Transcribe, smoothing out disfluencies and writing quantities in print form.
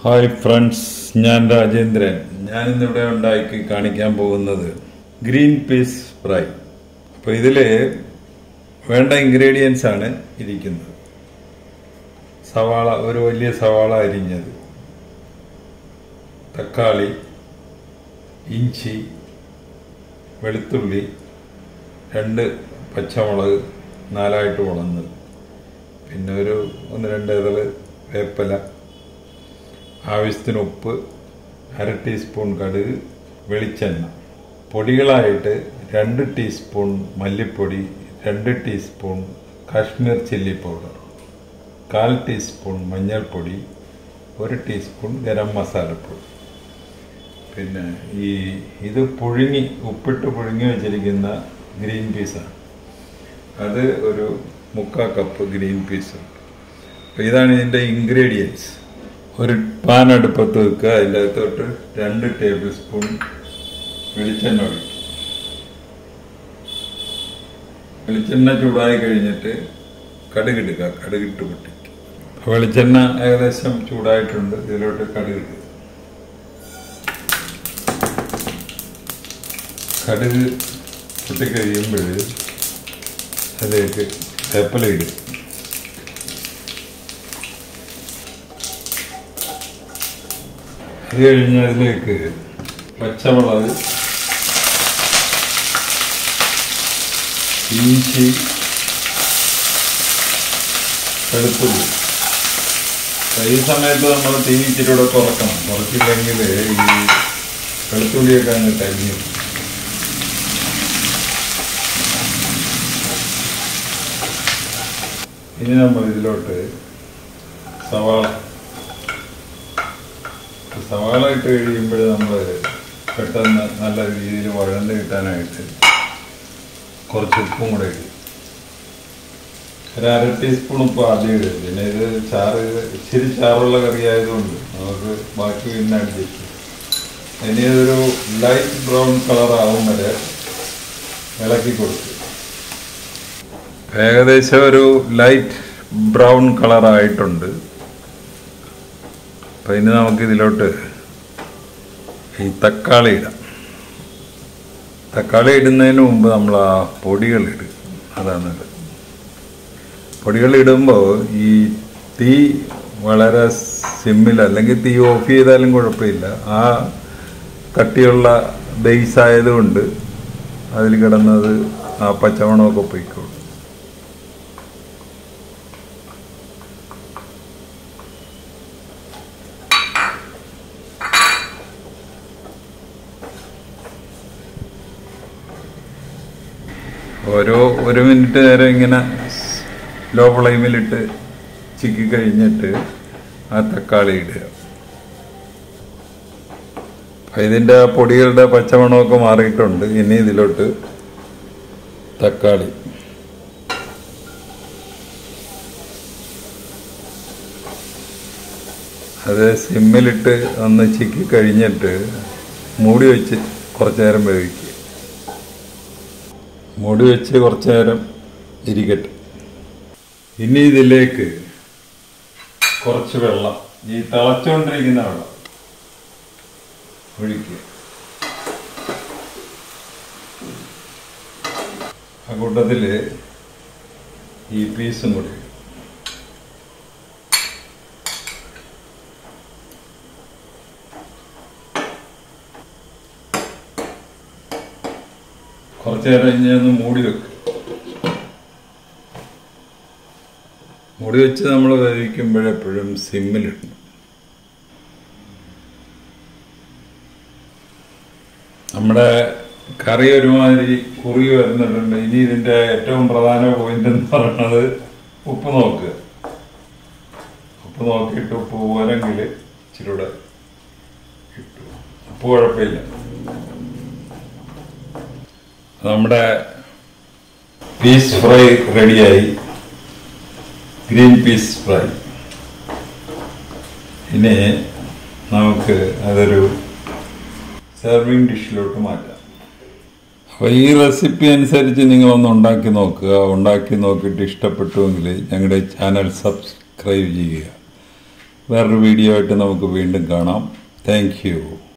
Hi friends, ഞാൻ രാജേന്ദ്രൻ. ഞാനിന്നിവിടെ ഉണ്ടാക്കി കാണിക്കാൻ പോകുന്നത് ഗ്രീൻ പീസ് ഫ്രൈ. അപ്പോൾ ഇതിൽ വേണ്ട ഇൻഗ്രീഡിയൻസ് ആണ് ഇരിക്കുന്നത്. സവാള, ഒരു വലിയ സവാള അരിഞ്ഞത്, തക്കാളി, ഇഞ്ചി, വെളുത്തുള്ളി, 2 പച്ചമുളക് 4 വളഞ്ഞത്, പിന്നെ ഒരു 1-2 ഇതള് വേപ്പില, ആവശ്യത്തിന് ഉപ്പ്, 1/2 ടീസ്പൂൺ കടുക്, വെളിച്ചെണ്ണ. പൊടികളായിട്ട് 2 ടീസ്പൂൺ മല്ലിപ്പൊടി, 2 teaspoon Kashmir chilli powder, 1/4 teaspoon മഞ്ഞൾപ്പൊടി, 1 ടീസ്പൂൺ ഗരം മസാലപ്പൊടി. പിന്നെ ഇത് ഉപ്പിട്ട് പുഴുങ്ങി വെച്ചിരിക്കുന്ന ഗ്രീൻ പീസാണ്. അത് ഒരു 3/4 കപ്പ് ഗ്രീൻ പീസ്. അപ്പോൾ ഇതാണ് ഇതിൻ്റെ ഇൻഗ്രീഡിയൻസ്. ഒരു പാൻ അടുപ്പത്ത് വെക്കുക. അതിൻ്റെ അകത്തോട്ട് 2 ടേബിൾ സ്പൂൺ വെളിച്ചെണ്ണ ഒഴിക്കും. വെളിച്ചെണ്ണ ചൂടായി കഴിഞ്ഞിട്ട് കടുകിടുക. കടുകിട്ട് പൊട്ടിക്കുക. വെളിച്ചെണ്ണ ഏകദേശം ചൂടായിട്ടുണ്ട്. ഇതിലോട്ട് കടുകിടുക. കടുക് പൊട്ടിക്കഴിയുമ്പോൾ അതിലേക്ക് വേപ്പില ഇടുക. അത് കഴിഞ്ഞ് അതിലേക്ക് പച്ചമുളക്, ഇഞ്ചി, വെളുത്തുള്ളി. ഈ സമയത്ത് നമ്മൾ തീ ഇച്ചിരിയൂടെ കുറക്കണം. കുറച്ചില്ലെങ്കിൽ ഈ വെളുത്തുള്ളിയൊക്കെ അങ്ങ് കരിഞ്ഞു. ഇനി നമ്മൾ ഇതിലോട്ട് സവാള ഇട്ട് കഴിയുമ്പോൾ നമ്മൾ പെട്ടെന്ന് നല്ല രീതിയിൽ വഴണ്ട് കിട്ടാനായിട്ട് കുറച്ച് ഉപ്പും കൂടെ ഇടും. ഒരു 1/2 ടീസ്പൂൺ ഉപ്പ് ആദ്യം ഇടും. പിന്നെ ഇത് ഇച്ചിരി ചാറുള്ള കറി ആയതുകൊണ്ട് നമുക്ക് ബാക്കി പിന്നെ അഡ്ജസ്റ്റ് ചെയ്യും. ഇനി ഇതൊരു ലൈറ്റ് ബ്രൗൺ കളറാവും വരെ ഇളക്കി കൊടുക്കും. ഏകദേശം ഒരു ലൈറ്റ് ബ്രൗൺ കളറായിട്ടുണ്ട്. അപ്പം ഇനി നമുക്കിതിലോട്ട് ഈ തക്കാളി ഇടാം. തക്കാളി ഇടുന്നതിന് മുമ്പ് നമ്മൾ ആ പൊടികളിടും. അതാണ് ഇത്. പൊടികളിടുമ്പോൾ ഈ തീ വളരെ സിമ്മിൽ, അല്ലെങ്കിൽ തീ ഓഫ് ചെയ്താലും കുഴപ്പമില്ല. ആ കട്ടിയുള്ള ബേസ് ആയതുകൊണ്ട് അതിൽ കിടന്നത് ആ പച്ചമണമൊക്കെ പോയിക്കോളും. ഒരു മിനിറ്റ് നേരം ഇങ്ങനെ ലോ ഫ്ലെയിമിലിട്ട് ചിക്കി കഴിഞ്ഞിട്ട് ആ തക്കാളി ഇടുക. ഇതിൻ്റെ പൊടികളുടെ പച്ചമണമൊക്കെ മാറിയിട്ടുണ്ട്. ഇനി ഇതിലോട്ട് തക്കാളി, അത് സിമ്മിലിട്ട് ഒന്ന് ചിക്കി കഴിഞ്ഞിട്ട് മൂടി വെച്ച് കുറച്ച് നേരം വേവിക്കുക. മൂടി വെച്ച് കുറച്ച് നേരം ഇരിക്കട്ടെ. ഇനി ഇതിലേക്ക് കുറച്ച് വെള്ളം, ഈ തിളച്ചുകൊണ്ടിരിക്കുന്ന വെള്ളം ഒഴിക്കുക. ആ കൂട്ടത്തിൽ ഈ പീസും കൂടി. കുറച്ച് നേരം കഴിഞ്ഞൊന്ന് മൂടി വെക്കും. മൂടി വെച്ച് നമ്മൾ വേവിക്കുമ്പോഴെപ്പോഴും സിമ്മിലിടണം. നമ്മുടെ കറി ഒരുമാതിരി കുറുകി വരുന്നിട്ടുണ്ട്. ഇനി ഇതിൻ്റെ ഏറ്റവും പ്രധാന പോയിന്റ് എന്ന് പറയുന്നത് ഉപ്പ് നോക്കുക. ഉപ്പ് നോക്കിയിട്ട് ഉപ്പ് പോരെങ്കിൽ ഇച്ചിരൂടെ ഇട്ടു. ഉപ്പ് കുഴപ്പമില്ല. നമ്മുടെ പീസ് ഫ്രൈ റെഡിയായി. Green peas fry. ഇനി നമുക്ക് അതൊരു സെർവിങ് ഡിഷിലോട്ട് മാറ്റാം. അപ്പോൾ ഈ റെസിപ്പി അനുസരിച്ച് നിങ്ങളൊന്ന് ഉണ്ടാക്കി നോക്കുക. ഉണ്ടാക്കി നോക്കിയിട്ട് ഇഷ്ടപ്പെട്ടുവെങ്കിൽ ഞങ്ങളുടെ ചാനൽ സബ്സ്ക്രൈബ് ചെയ്യുക. വേറൊരു വീഡിയോ ആയിട്ട് നമുക്ക് വീണ്ടും കാണാം. Thank U.